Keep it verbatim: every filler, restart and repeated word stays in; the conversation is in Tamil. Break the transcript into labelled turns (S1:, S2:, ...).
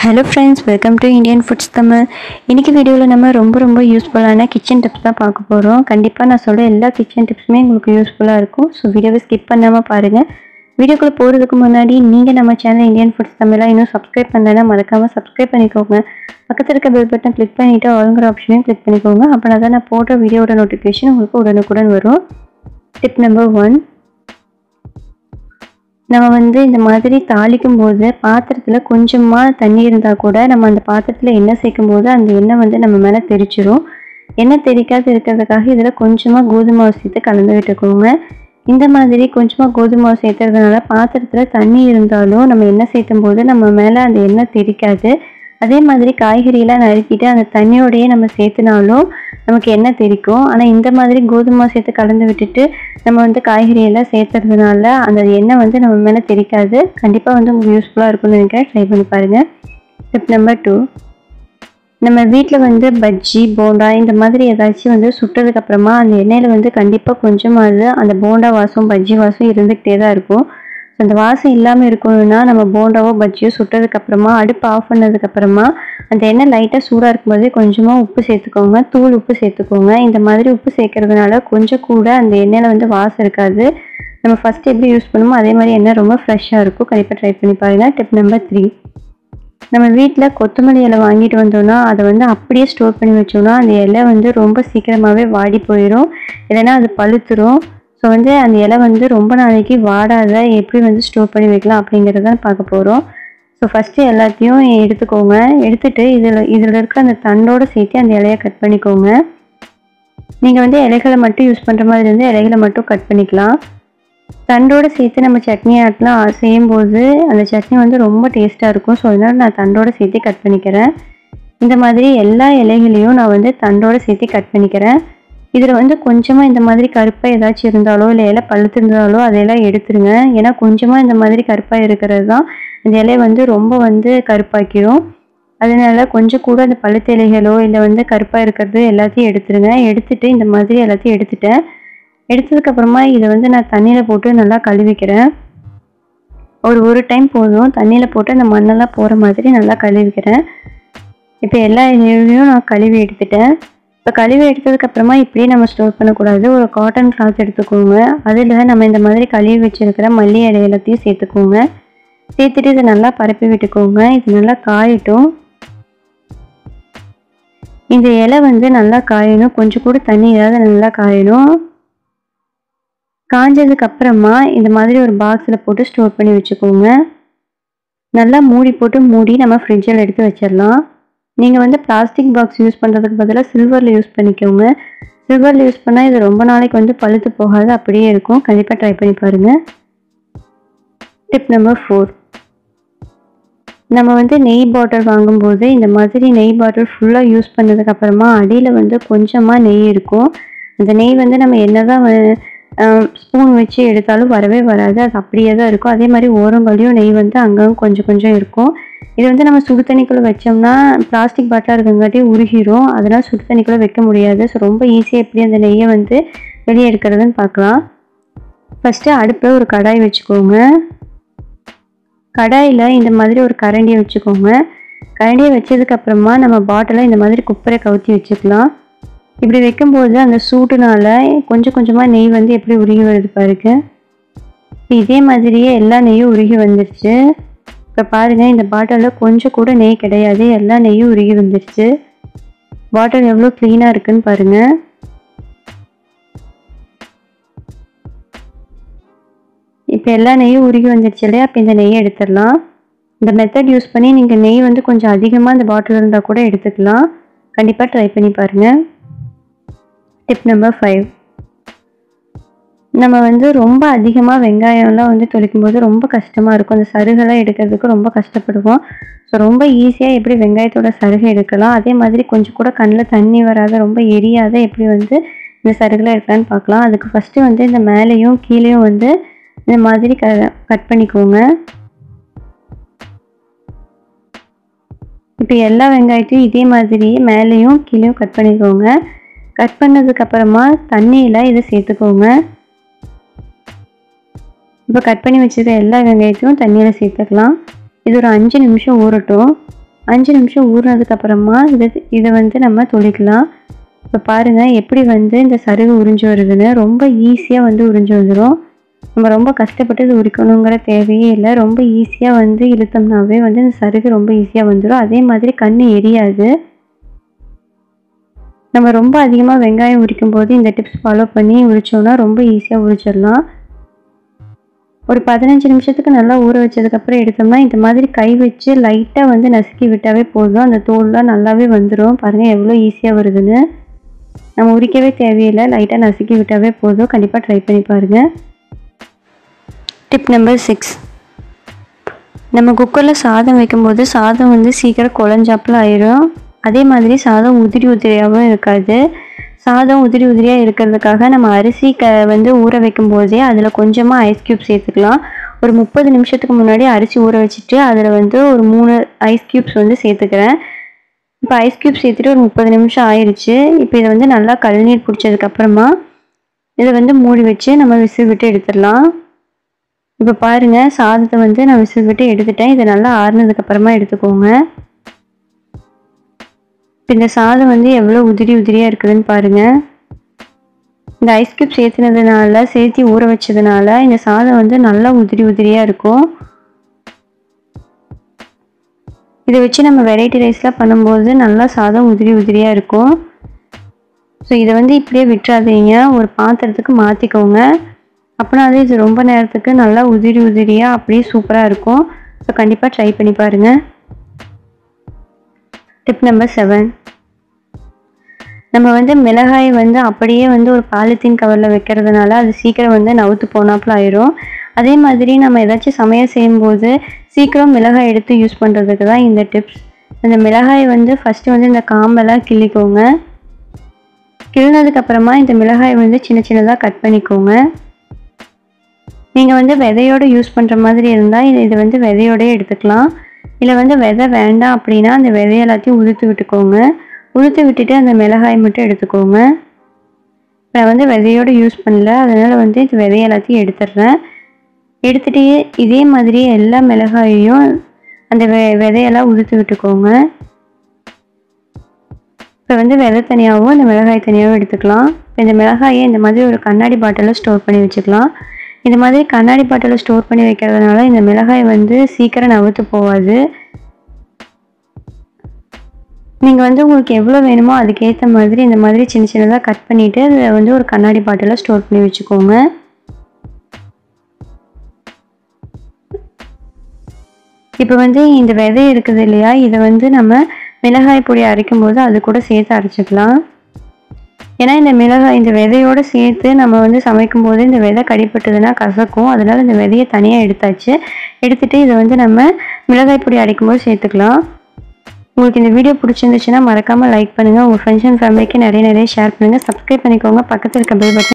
S1: Hello friends, welcome to Indian Foods Tamil. இன்னைக்கு வீடியோல நம்ம ரொம்ப ரொம்ப யூஸ்ஃபுல்லான கிச்சன் டிப்ஸ் தான் பார்க்க போறோம். கண்டிப்பா நான் சொல்ற எல்லா கிச்சன் டிப்ஸுமே உங்களுக்கு யூஸ்ஃபுல்லா இருக்கும். சோ வீடியோவை ஸ்கிப் பண்ணாம பாருங்க. வீடியோக்குள்ள போறதுக்கு முன்னாடி நீங்க நம்ம சேனல் இந்தியன் ஃபுட்ஸ் தமிழா இன்னும் சப்ஸ்கிரைப் பண்ணலனா மறக்காம சப்ஸ்கிரைப் பண்ணிக்கோங்க. பக்கத்துல இருக்க பெல் பட்டன் கிளிக் பண்ணிட்டு ஆல்ங்கிற ஆப்ஷனையும் கிளிக் பண்ணிக்கோங்க. அப்பதான் நான் போடுற வீடியோட நோட்டிஃபிகேஷன் உங்களுக்கு உடனுக்குடன் வரும். டிப் நம்பர் ஒன், நம்ம வந்து இந்த மாதிரி தாளிக்கும் போது பாத்திரத்துல கொஞ்சமா தண்ணி இருந்தா கூட நம்ம அந்த பாத்திரத்துல எண்ணெய் சேர்க்கும் போது அந்த எண்ணெய் வந்து நம்ம மேல தெரிச்சிரும். எண்ணெய் தெரிக்காது இருக்கிறதுக்காக இதுல கொஞ்சமா கோதுமை மாவு சேர்த்து கலந்து விட்டுக்கோங்க. இந்த மாதிரி கொஞ்சமா கோதுமை மாவு சேர்த்துறதுனால பாத்திரத்துல தண்ணி இருந்தாலும் நம்ம எண்ணெய் சேர்த்தும் போது நம்ம மேல அந்த எண்ணெய் தெரிக்காது. அதே மாதிரி காய்கறியெல்லாம் நறுக்கிட்டு அந்த தண்ணியோடையே நம்ம சேர்த்துனாலும் நமக்கு எண்ணெய் தெரிக்கும். ஆனால் இந்த மாதிரி கோதுமை சேர்த்து கலந்து விட்டுட்டு நம்ம வந்து காய்கறியெல்லாம் சேர்த்துறதுனால அந்த எண்ணெய் வந்து நம்ம மேலே தெரிக்காது. கண்டிப்பாக வந்து உங்களுக்கு யூஸ்ஃபுல்லாக இருக்கும்னு நினைக்கிறேன். ட்ரை பண்ணி பாருங்கள். டிப் நம்பர் டூ, நம்ம வீட்டில் வந்து பஜ்ஜி போண்டா இந்த மாதிரி ஏதாச்சும் வந்து சுட்டதுக்கப்புறமா அந்த எண்ணெயில் வந்து கண்டிப்பாக கொஞ்சமாவது அந்த போண்டா வாசம் பஜ்ஜி வாசம் இருந்துக்கிட்டே தான் இருக்கும். அந்த வாசம் இல்லாமல் இருக்கணும்னா நம்ம போண்டாவோ பஜ்ஜியோ சுட்டதுக்கப்புறமா அடுப்பு ஆஃப் பண்ணதுக்கப்புறமா அந்த எண்ணெய் லைட்டாக சூடாக இருக்கும்போதே கொஞ்சமாக உப்பு சேர்த்துக்கோங்க. தூள் உப்பு சேர்த்துக்கோங்க. இந்த மாதிரி உப்பு சேர்க்கறதுனால கொஞ்சம் கூட அந்த எண்ணெயில் வந்து வாசம் இருக்காது. நம்ம ஃபஸ்ட் எப்படி யூஸ் பண்ணுமோ அதே மாதிரி எண்ணெய் ரொம்ப ஃப்ரெஷ்ஷாக இருக்கும். கண்டிப்பாக ட்ரை பண்ணி பாருங்கள். டிப் நம்பர் த்ரீ, நம்ம வீட்டில் கொத்தமல்லி இலை வாங்கிட்டு வந்தோம்னா அதை வந்து அப்படியே ஸ்டோர் பண்ணி வச்சோம்னா அந்த இலை வந்து ரொம்ப சீக்கிரமாகவே வாடி போயிடும், இல்லைன்னா அது பழுத்துரும். ஸோ வந்து அந்த இலை வந்து ரொம்ப நாளைக்கு வாடாத எப்படி வந்து ஸ்டோர் பண்ணி வைக்கலாம் அப்படிங்கிறத பார்க்க போகிறோம். ஸோ ஃபஸ்ட்டு எல்லாத்தையும் எடுத்துக்கோங்க. எடுத்துகிட்டு இதில் இதில் இருக்க அந்த தண்டோடு சேர்த்து அந்த இலையை கட் பண்ணிக்கோங்க. நீங்கள் வந்து இலைகளை மட்டும் யூஸ் பண்ணுற மாதிரி இருந்து இலைகளை மட்டும் கட் பண்ணிக்கலாம். தண்டோடு சேர்த்து நம்ம சட்னி ஆட்டெலாம் செய்யும்போது அந்த சட்னி வந்து ரொம்ப டேஸ்ட்டாக இருக்கும். ஸோ அதனால் நான் தண்டோடு சேர்த்து கட் பண்ணிக்கிறேன். இந்த மாதிரி எல்லா இலைகளையும் நான் வந்து தண்டோடு சேர்த்து கட் பண்ணிக்கிறேன். இதில் வந்து கொஞ்சமாக இந்த மாதிரி கருப்பாக ஏதாச்சும் இருந்தாலோ இல்லை இலை பழுத்து இருந்தாலோ அதையெல்லாம் எடுத்துருங்க. ஏன்னா கொஞ்சமாக இந்த மாதிரி கருப்பாக இருக்கிறது தான் இந்த இலையை வந்து ரொம்ப வந்து கருப்பாக்கிடும். அதனால கொஞ்சம் கூட அந்த பழுத்த இலைகளோ இல்லை வந்து கருப்பாக இருக்கிறது எல்லாத்தையும் எடுத்துருங்க. எடுத்துகிட்டு இந்த மாதிரி எல்லாத்தையும் எடுத்துட்டேன். எடுத்ததுக்கப்புறமா இதை வந்து நான் தண்ணியில் போட்டு நல்லா கழுவிக்கிறேன். ஒரு ஒரு டைம் போதும். தண்ணியில் போட்டு அந்த மண்ணெல்லாம் போகிற மாதிரி நல்லா கழுவிக்கிறேன். இப்போ எல்லா இலைகளையும் நான் கழுவி எடுத்துட்டேன். இப்போ கழுவி எடுத்ததுக்கப்புறமா இப்படியே நம்ம ஸ்டோர் பண்ணக்கூடாது. ஒரு காட்டன் கிளாத் எடுத்துக்கோங்க. அதில் நம்ம இந்த மாதிரி கழுவி வச்சுருக்கிற மல்லி இலை எல்லாத்தையும் சேர்த்துக்கோங்க. சேர்த்துட்டு இதை நல்லா பரப்பி விட்டுக்கோங்க. இது நல்லா காயட்டும். இந்த இலை வந்து நல்லா காயணும். கொஞ்சம் கூட தண்ணி இல்லாத நல்லா காயணும். காஞ்சதுக்கப்புறமா இந்த மாதிரி ஒரு பாக்ஸில் போட்டு ஸ்டோர் பண்ணி வச்சுக்கோங்க. நல்லா மூடி போட்டு மூடி நம்ம ஃப்ரிட்ஜில் எடுத்து வச்சிடலாம். நீங்கள் வந்து பிளாஸ்டிக் பாக்ஸ் யூஸ் பண்ணுறதுக்கு பதிலாக சில்வரில் யூஸ் பண்ணிக்கோங்க. சில்வரில் யூஸ் பண்ணால் இது ரொம்ப நாளைக்கு வந்து பழுத்து போகாது, அப்படியே இருக்கும். கண்டிப்பாக ட்ரை பண்ணி பாருங்கள். டிப் நம்பர் ஃபோர், நம்ம வந்து நெய் பாட்டில் வாங்கும்போது இந்த மாதிரி நெய் பாட்டில் ஃபுல்லாக யூஸ் பண்ணதுக்கப்புறமா அடியில் வந்து கொஞ்சமாக நெய் இருக்கும். அந்த நெய் வந்து நம்ம என்ன தான் ஸ்பூன் வச்சு எடுத்தாலும் வரவே வராது, அது அப்படியே தான் இருக்கும். அதே மாதிரி ஓரங்களையும் நெய் வந்து அங்கங்கே கொஞ்சம் கொஞ்சம் இருக்கும். இது வந்து நம்ம சுடு தண்ணிக்குள்ளே வச்சோம்னா பிளாஸ்டிக் பாட்டிலாக இருக்கங்காட்டி உருகிரும். அதனால் சுடு தண்ணிக்குள்ளே வைக்க முடியாது. ஸோ ரொம்ப ஈஸியாக எப்படி அந்த நெய்யை வந்து வெளியே எடுக்கிறதுன்னு பார்க்கலாம். ஃபஸ்ட்டு அடுப்பில் ஒரு கடாய் வச்சுக்கோங்க. கடாயில் இந்த மாதிரி ஒரு கரண்டியை வச்சுக்கோங்க. கரண்டியை வச்சதுக்கப்புறமா நம்ம பாட்டிலை இந்த மாதிரி குப்பரை கவுத்தி வச்சுக்கலாம். இப்படி வைக்கும்போது அந்த சூட்டுனால கொஞ்சம் கொஞ்சமாக நெய் வந்து எப்படி உருகி வருது பாருங்க. இதே மாதிரியே எல்லா நெய்யும் உருகி வந்துருச்சு. இப்போ பாருங்கள், இந்த பாட்டிலில் கொஞ்சம் கூட நெய் கிடையாது, எல்லா நெய்யும் உருகி வந்துருச்சு. பாட்டில் எவ்வளோ க்ளீனாக இருக்குன்னு பாருங்கள். இப்போ எல்லா நெய்யும் உருகி வந்துருச்சு இல்லையா? அப்போ இந்த நெய்யை எடுத்துடலாம். இந்த மெத்தட் யூஸ் பண்ணி நீங்கள் நெய் வந்து கொஞ்சம் அதிகமாக இந்த பாட்டில் இருந்தால் கூட எடுத்துக்கலாம். கண்டிப்பாக ட்ரை பண்ணி பாருங்கள். டிப் நம்பர் ஃபைவ், நம்ம வந்து ரொம்ப அதிகமாக வெங்காயம்லாம் வந்து தொளிக்கும் போது ரொம்ப கஷ்டமாக இருக்கும். அந்த சருகெல்லாம் எடுக்கிறதுக்கு ரொம்ப கஷ்டப்படுவோம். ஸோ ரொம்ப ஈஸியாக எப்படி வெங்காயத்தோட சருகை எடுக்கலாம், அதே மாதிரி கொஞ்சம் கூட கண்ணில் தண்ணி வராத ரொம்ப எரியாத எப்படி வந்து இந்த சருகெல்லாம் எடுக்கலான்னு பார்க்கலாம். அதுக்கு ஃபஸ்ட்டு வந்து இந்த மேலேயும் கீழேயும் வந்து இந்த மாதிரி க கட் பண்ணிக்கோங்க. இப்போ எல்லா வெங்காயத்தையும் இதே மாதிரி மேலேயும் கீழேயும் கட் பண்ணிக்கோங்க. கட் பண்ணதுக்கப்புறமா தண்ணியில் இதை சேர்த்துக்கோங்க. இப்போ கட் பண்ணி வச்சுருக்க எல்லா வெங்காயத்தையும் தண்ணியில் சேர்த்துக்கலாம். இது ஒரு அஞ்சு நிமிஷம் ஊறட்டும். அஞ்சு நிமிஷம் ஊறினதுக்கப்புறமா இதை இதை வந்து நம்ம தொளிக்கலாம். இப்போ பாருங்கள் எப்படி வந்து இந்த சருகு உறிஞ்சி வருதுன்னு. ரொம்ப ஈஸியாக வந்து உறிஞ்சி வந்துடும். நம்ம ரொம்ப கஷ்டப்பட்டு இது உரிக்கணுங்கிற தேவையே இல்லை. ரொம்ப ஈஸியாக வந்து இழுத்தோம்னாவே வந்து இந்த சருகு ரொம்ப ஈஸியாக வந்துடும். அதே மாதிரி கண் எரியாது. நம்ம ரொம்ப அதிகமாக வெங்காயம் உரிக்கும் போது இந்த டிப்ஸ் ஃபாலோ பண்ணி உரிச்சோன்னா ரொம்ப ஈஸியாக உரிச்சிடலாம். ஒரு பதினஞ்சு நிமிஷத்துக்கு நல்லா ஊற வச்சதுக்கப்புறம் எடுத்தோம்னா இந்த மாதிரி கை வச்சு லைட்டாக வந்து நசுக்கி விட்டாவே போதும். அந்த தோல்லாம் நல்லாவே வந்துடும். பாருங்கள் எவ்வளோ ஈஸியாக வருதுன்னு. நம்ம உரிக்கவே தேவையில்லை, லைட்டாக நசுக்கி விட்டாவே போதும். கண்டிப்பாக ட்ரை பண்ணி பாருங்கள். Tip number six. நம்ம குக்கரில் சாதம் வைக்கும்போது சாதம் வந்து சீக்கிரம் குழஞ்சாப்பில் ஆயிரும். அதே மாதிரி சாதம் உதிரி உதிரியாகவும் இருக்காது. சாதம் உதிரி உதிரியாக இருக்கிறதுக்காக நம்ம அரிசி க வந்து ஊற வைக்கும் போதே அதில் கொஞ்சமாக ஐஸ் க்யூப் சேர்த்துக்கலாம். ஒரு முப்பது நிமிஷத்துக்கு முன்னாடி அரிசி ஊற வச்சுட்டு அதில் வந்து ஒரு மூணு ஐஸ் க்யூப்ஸ் வந்து சேர்த்துக்கிறேன். இப்போ ஐஸ் க்யூப் சேர்த்துட்டு ஒரு முப்பது நிமிஷம் ஆயிடுச்சு. இப்போ இதை வந்து நல்லா கழுநீர் பிடிச்சதுக்கப்புறமா இதை வந்து மூடி வச்சு நம்ம விசில் விட்டு எடுத்துடலாம். இப்போ பாருங்கள் சாதத்தை வந்து நான் விசில் விட்டு எடுத்துட்டேன். இதை நல்லா ஆறுனதுக்கப்புறமா எடுத்துக்கோங்க. இப்போ இந்த சாதம் வந்து எவ்வளோ உதிரி உதிரியாக இருக்குதுன்னு பாருங்கள். இந்த ஐஸ் க்யூப் சேர்த்துனதுனால சேர்த்து ஊற வச்சதுனால இந்த சாதம் வந்து நல்லா உதிரி உதிரியாக இருக்கும். இதை வச்சு நம்ம வெரைட்டி ரைஸ்லாம் பண்ணும்போது நல்லா சாதம் உதிரி உதிரியாக இருக்கும். ஸோ இதை வந்து இப்படியே விட்டுறாதீங்க, ஒரு பாத்திரத்துக்கு மாற்றிக்கோங்க. அப்படின்னா அது இது ரொம்ப நேரத்துக்கு நல்லா உதிரி உதிரியாக அப்படியே சூப்பராக இருக்கும். ஸோ கண்டிப்பாக ட்ரை பண்ணி பாருங்கள். Tip number seven. நம்ம வந்து மிளகாய் வந்து அப்படியே வந்து ஒரு பாலித்தீன் கவரில் வைக்கிறதுனால அது சீக்கிரம் வந்து நவுத்து போனாப்புல ஆயிரும். அதே மாதிரி நம்ம ஏதாச்சும் சமையல் செய்யும்போது சீக்கிரம் மிளகாய் எடுத்து யூஸ் பண்ணுறதுக்கு தான் இந்த டிப்ஸ். இந்த மிளகாய் வந்து ஃபஸ்ட்டு வந்து இந்த காம்பெல்லாம் கிள்ளிக்கோங்க. கிள்ளினதுக்கப்புறமா இந்த மிளகாய் வந்து சின்ன சின்னதாக கட் பண்ணிக்கோங்க. நீங்கள் வந்து விதையோடு யூஸ் பண்ணுற மாதிரி இருந்தால் இது இது வந்து விதையோடய எடுத்துக்கலாம். இல்லை வந்து விதை வேண்டாம் அப்படின்னா அந்த விதை எல்லாத்தையும் உதுத்து விட்டுக்கோங்க. உதுத்து விட்டுட்டு அந்த மிளகாய் மட்டும் எடுத்துக்கோங்க. நான் வந்து விதையோடு யூஸ் பண்ணல, அதனால் வந்து இந்த விதைய எல்லாத்தையும் எடுத்துடுறேன். எடுத்துகிட்டு இதே மாதிரி எல்லா மிளகாயையும் அந்த வெ விதையெல்லாம் உதுத்து விட்டுக்கோங்க. இப்போ வந்து விதை தனியாகவும் இந்த மிளகாய் தனியாகவும் எடுத்துக்கலாம். இப்போ இந்த மிளகாயை இந்த மாதிரி ஒரு கண்ணாடி பாட்டிலில் ஸ்டோர் பண்ணி வச்சுக்கலாம். இந்த மாதிரி கண்ணாடி பாட்டிலில் ஸ்டோர் பண்ணி வைக்கிறதுனால இந்த மிளகாய் வந்து சீக்கிரம் நவுத்து போகாது. நீங்கள் வந்து உங்களுக்கு எவ்வளோ வேணுமோ அதுக்கேற்ற மாதிரி இந்த மாதிரி சின்ன சின்னதாக கட் பண்ணிவிட்டு அதை வந்து ஒரு கண்ணாடி பாட்டிலில் ஸ்டோர் பண்ணி வச்சுக்கோங்க. இப்போ வந்து இந்த விதை இருக்குது இல்லையா, இதை வந்து நம்ம மிளகாய் பொடி அரைக்கும் போது அது கூட சேர்த்து அரைச்சிக்கலாம். ஏன்னா இந்த மிளகாய் இந்த விதையோடு சேர்த்து நம்ம வந்து சமைக்கும் போது இந்த விதை கடிப்பட்டதுன்னா கசக்கும். அதனால் இந்த விதையை தனியாக எடுத்தாச்சு. எடுத்துகிட்டு இதை வந்து நம்ம மிளகாய் பொடி அரைக்கும் போது சேர்த்துக்கலாம். உங்களுக்கு இந்த வீடியோ பிடிச்சிருந்துச்சுன்னா மறக்காமல் லைக் பண்ணுங்கள். உங்கள் ஃப்ரெண்ட்ஸ் அண்ட் ஃபேமிலிக்கு நிறைய நிறைய ஷேர் பண்ணுங்கள். சப்ஸ்கிரைப் பண்ணிக்கோங்க. பக்கத்தில் இருக்க பெல் பட்டன்